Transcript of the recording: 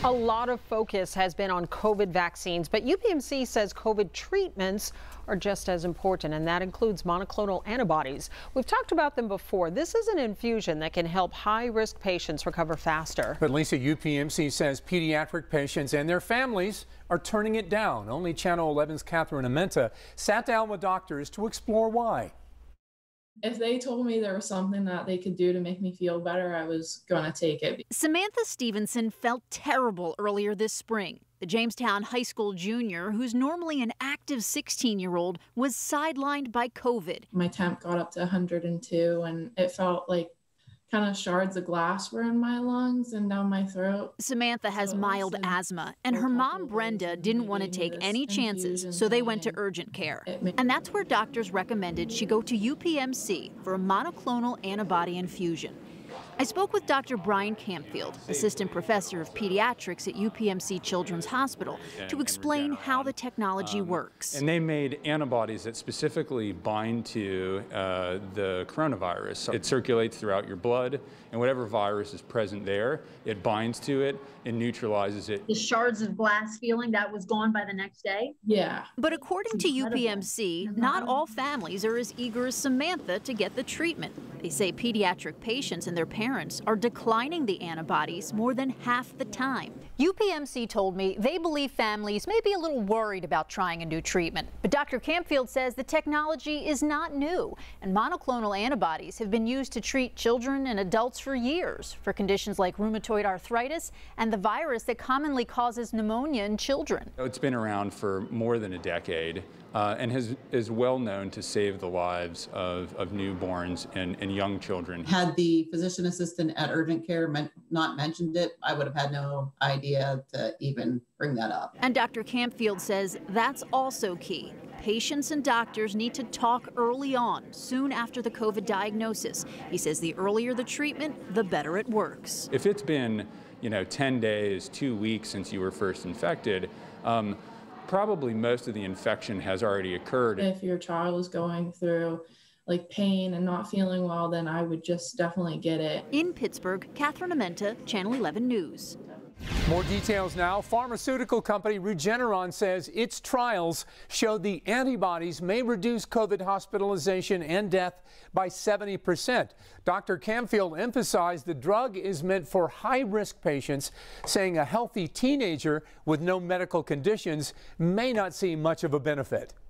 A lot of focus has been on COVID vaccines, but UPMC says COVID treatments are just as important, and that includes monoclonal antibodies. We've talked about them before. This is an infusion that can help high-risk patients recover faster. But Lisa, UPMC says pediatric patients and their families are turning it down. Only Channel 11's Catherine Amenta sat down with doctors to explore why. If they told me there was something that they could do to make me feel better, I was going to take it. Samantha Stevenson felt terrible earlier this spring. The Jamestown High School junior, who's normally an active 16-year-old, was sidelined by COVID. My temp got up to 102, and it felt like kind of shards of glass were in my lungs and down my throat. Samantha has mild asthma, and her mom, Brenda, didn't want to take any chances, so they went to urgent care. And that's where doctors recommended she go to UPMC for a monoclonal antibody infusion. I spoke with Dr. Brian Campfield, assistant professor of pediatrics at UPMC Children's Hospital, to explain how the technology works. And they made antibodies that specifically bind to the coronavirus. It circulates throughout your blood, and whatever virus is present there, it binds to it and neutralizes it. The shards of glass feeling, that was gone by the next day? Yeah. But according to UPMC, not all families are as eager as Samantha to get the treatment. They say pediatric patients and their parents are declining the antibodies more than half the time. UPMC told me they believe families may be a little worried about trying a new treatment. But Dr. Campfield says the technology is not new, and monoclonal antibodies have been used to treat children and adults for years for conditions like rheumatoid arthritis and the virus that commonly causes pneumonia in children. It's been around for more than a decade and is well known to save the lives of newborns and young children. Had the physician assistant at urgent care not mentioned it, I would have had no idea to even bring that up. And Dr. Campfield says that's also key. Patients and doctors need to talk early on, soon after the COVID diagnosis. He says the earlier the treatment, the better it works. If it's been, 10 days, 2 weeks since you were first infected, probably most of the infection has already occurred. If your child is going through like pain and not feeling well, then I would just definitely get it. In Pittsburgh, Catherine Amenta, Channel 11 News. More details now. Pharmaceutical company Regeneron says its trials showed the antibodies may reduce COVID hospitalization and death by 70%. Dr. Campfield emphasized the drug is meant for high-risk patients, saying a healthy teenager with no medical conditions may not see much of a benefit.